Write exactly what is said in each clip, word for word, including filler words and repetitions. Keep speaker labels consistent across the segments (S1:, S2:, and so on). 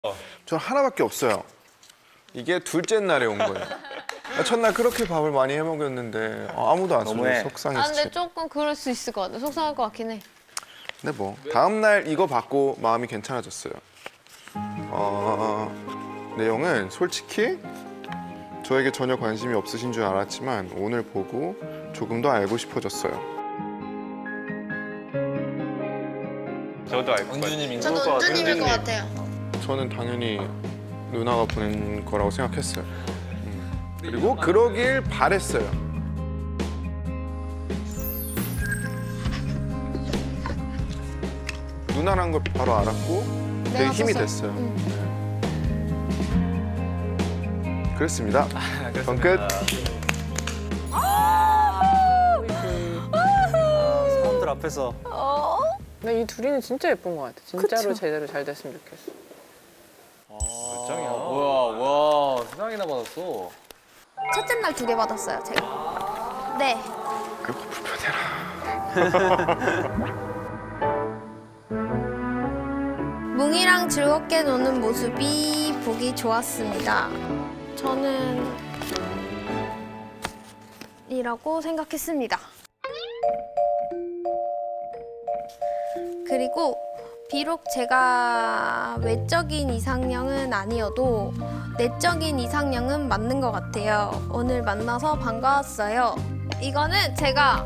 S1: 전 하나밖에 없어요. 이게 둘째 날에 온 거예요. 첫날 그렇게 밥을 많이 해 먹였는데 아무도 안 써줘서 속상했지.
S2: 아, 근데 조금 그럴 수 있을 것 같아. 속상할 것 같긴 해.
S1: 근데 뭐 다음 날 이거 받고 마음이 괜찮아졌어요. 어, 내용은 솔직히 저에게 전혀 관심이 없으신 줄 알았지만 오늘 보고 조금 더 알고 싶어졌어요.
S3: 저도 알 것 같아요.
S4: 은주님인
S2: 저도
S4: 것 같아요.
S2: 은주님일 것 같아요.
S1: 저는 당연히 누나가 보낸 거라고 생각했어요. 음. 그리고 그러길 바랬어요. 누나란 걸 바로 알았고 되게 힘이 됐어요.
S2: 응.
S1: 네. 그랬습니다. 전 끝.
S4: 사람들 앞에서.
S5: 근데 이 둘이는 진짜 예쁜 것 같아. 진짜로
S6: 그쵸?
S5: 제대로 잘 됐으면 좋겠어.
S4: 몇 장이야? 뭐야, 와, 세 장이나 받았어.
S6: 첫째 날 두 개 받았어요, 제가. 네.
S1: 그거 불편해라.
S6: 뭉이랑 즐겁게 노는 모습이 보기 좋았습니다. 저는 이라고 생각했습니다. 그리고 비록 제가 외적인 이상형은 아니어도 내적인 이상형은 맞는 것 같아요. 오늘 만나서 반가웠어요. 이거는 제가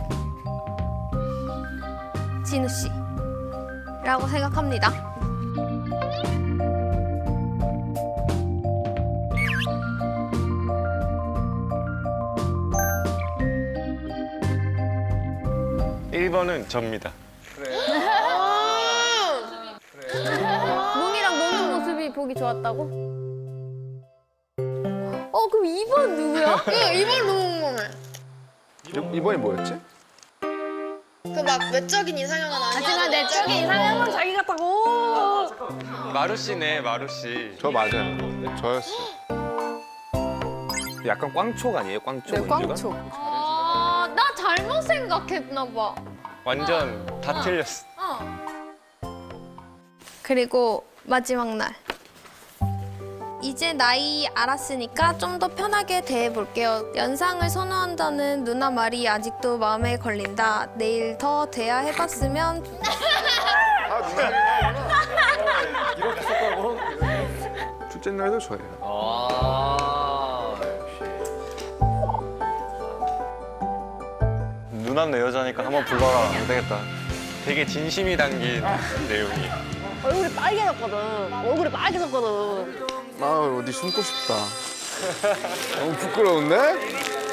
S6: 진우 씨라고 생각합니다.
S3: 일 번은 접니다.
S2: 뭉이랑 노는 모습이 보기 좋았다고? 어, 그럼 이 번 누구야?
S7: 이거 이번 너무 궁금해.
S1: 이번이 뭐였지?
S7: 그 막 외적인 이상형은 아니야.
S2: 하지만 내적인 이상형은 자기 같다고.
S3: 마루 씨네, 마루 씨.
S1: 저 맞아요. 저였어요.
S4: 약간 꽝촉 아니에요? 꽝촉,
S5: 네,
S4: 은주가?
S5: 꽝촉.
S2: 아, 나 잘못 생각했나 봐.
S3: 완전 다 틀렸어.
S6: 그리고 마지막 날. 이제 나이 알았으니까 좀 더 편하게 대해볼게요. 연상을 선호한다는 누나 말이 아직도 마음에 걸린다. 내일 더 대화 해봤으면.
S1: 아, 누나.
S4: 이렇게 썼다고?
S1: 둘째 날도 저예요.
S4: 아,
S3: 누나는 내 여자니까 한번 불러라. 안 되겠다. 되게 진심이 담긴 내용이.
S2: 얼굴이 빨개졌거든. 얼굴이 빨개졌거든.
S1: 아, 어디 숨고 싶다. 너무 부끄러운데?